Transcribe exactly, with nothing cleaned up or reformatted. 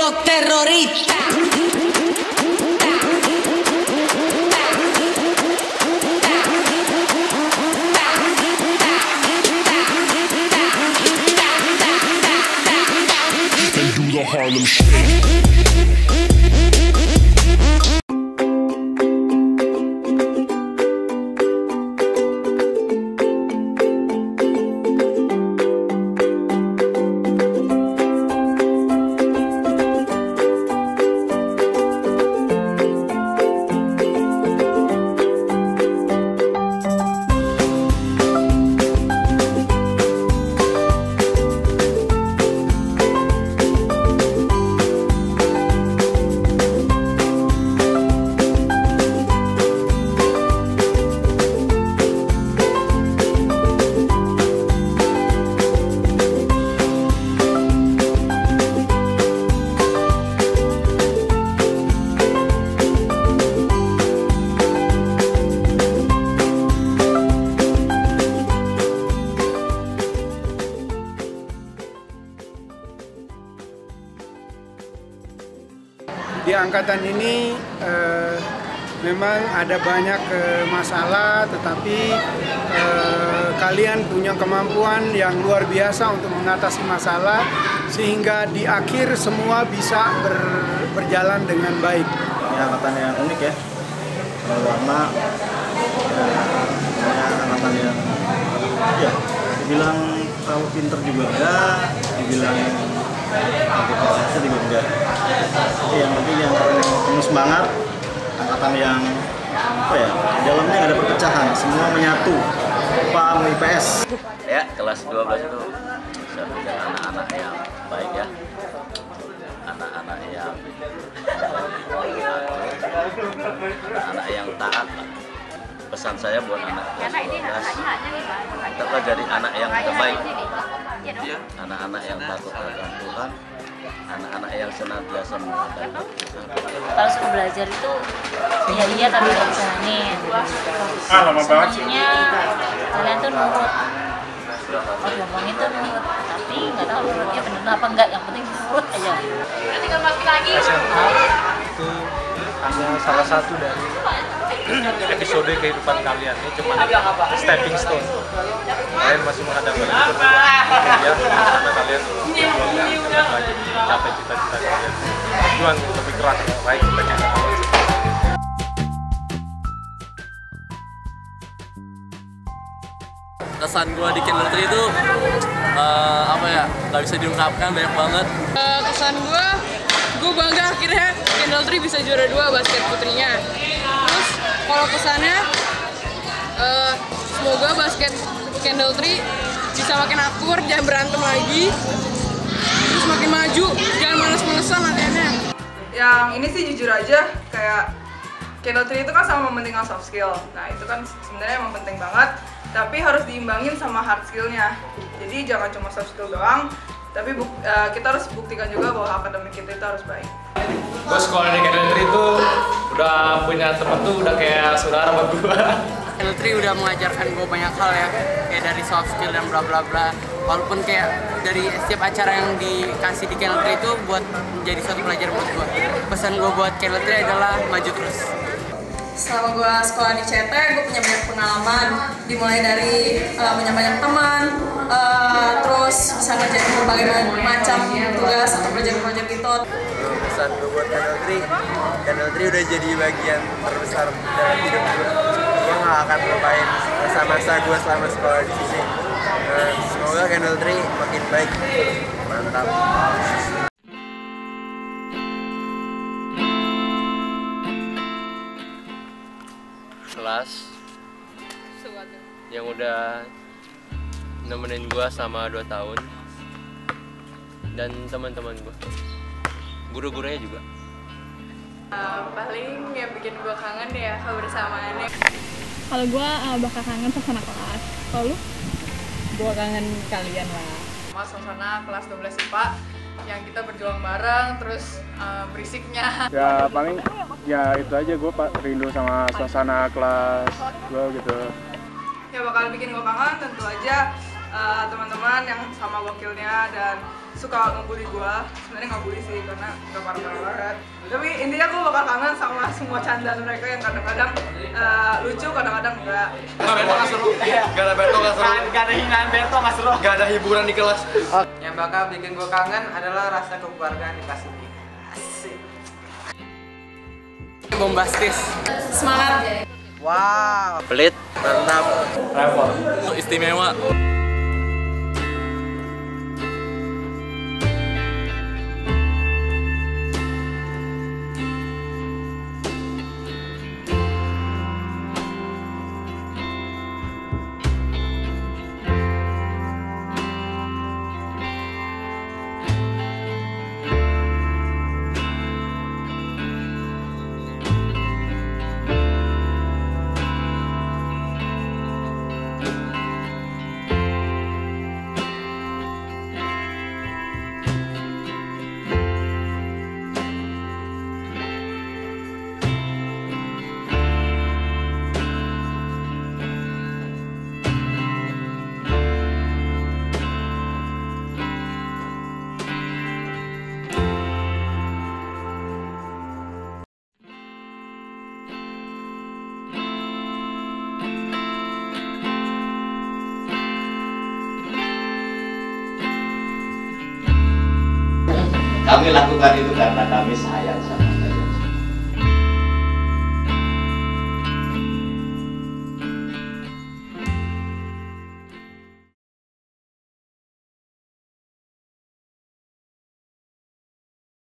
los terroristas. The Harlem Shake. Di angkatan ini eh, memang ada banyak eh, masalah, tetapi eh, kalian punya kemampuan yang luar biasa untuk mengatasi masalah, sehingga di akhir semua bisa ber, berjalan dengan baik. Ini angkatan yang unik ya, lama, ya, angkatan yang ya, dibilang terlalu pinter juga enggak, dibilang aktivitasnya juga enggak. Jadi yang penting yang penuh semangat, angkatan yang apa ya, dalamnya nggak ada perpecahan, semua menyatu, I P A sama I P S. Ya, kelas dua belas itu bisa menjadi anak-anak yang baik ya, anak-anak yang anak-anak yang taat. Pesan saya buat anak kelas dua belas, kita jadi anak yang terbaik, anak-anak yang takut akan Tuhan, anak-anak yang senantiasa menghargai Tuhan. Kalau suka belajar itu iya iya tapi nggak bisa nangis. Ah, lama banget sih. Sebenarnya kalian tuh nurut. Oh, ngomongin tuh nurut, tapi nggak tahu nurutnya benar apa enggak. Yang penting nurut aja. Tinggal masuk lagi. S M A itu hanya salah satu dari episode kehidupan kalian. Ini cuma stepping stone. Kalian masih menghadapi itu ya, karena kalian berjuang lagi mencapai cita-cita kalian. Berjuang lebih keras, baik bagi kalian. Kesan gue di Candle Tree itu uh, apa ya, nggak bisa diungkapkan, banyak banget. Uh, kesan gue, gue bangga akhirnya Candle Tree bisa juara dua basket putrinya. Terus kalau kesannya, uh, semoga basket Candle Tree bisa makin akur, jangan berantem lagi, terus makin maju, jangan males-malesan latihannya. Yang ini sih jujur aja, kayak Candle Tree itu kan sama mementingkan soft skill. Nah itu kan sebenarnya emang penting banget, tapi harus diimbangin sama hard skillnya. Jadi jangan cuma soft skill doang, tapi buk, uh, kita harus buktikan juga bahwa akademik kita itu harus baik. Gue sekolah di Candle Tree itu udah punya temen tuh udah kayak saudara buat gue. Candle Tree udah mengajarkan gue banyak hal ya, kayak dari soft skill dan bla bla bla. Walaupun kayak dari setiap acara yang dikasih di Candle Tree itu buat menjadi suatu pelajaran buat gue. Pesan gue buat Candle Tree adalah maju terus. Selama gue sekolah di C T, gue punya banyak pengalaman, dimulai dari uh, punya banyak teman, uh, terus bisa ngerjain berbagai macam tugas atau proyek-proyek gitu. Pesan gue buat Candle Tree, Candle Tree udah jadi bagian terbesar dalam hidup gue. Gue gak akan lupain masa-masa gue selama sekolah di sini. Uh, semoga Candle Tree makin baik. Mantap. Kelas yang udah nemenin gue selama dua tahun, dan teman-teman gue, guru-gurunya juga. Uh, paling yang bikin gue kangen ya kebersamaannya. Kalau gue uh, bakal kangen suasana kelas. Kalau lu? Gue kangen kalian lah. Sama suasana kelas dua belas I P A yang kita berjuang bareng, terus uh, berisiknya. Ya paling ya itu aja, gue rindu sama suasana kelas gue gitu. Ya bakal bikin gue kangen tentu aja uh, teman-teman yang sama wakilnya dan suka ngebully gue. Sebenarnya nggak bully sih karena nggak parah-parah banget. Tapi intinya gue bakal kangen sama semua candaan mereka yang kadang-kadang uh, lucu, kadang-kadang enggak. Nggak, Berto nggak seru. Gak ada Berto nggak seru. Gak ada hinaan Berto nggak seru. Gak ada hiburan di kelas. Yang bakal bikin gue kangen adalah rasa kekeluargaan di kelas ini. Asik. Bombastis. Semangat. Wow. Pelit. Mantap. Level. Istimewa. Kami lakukan itu karena kami sayang sama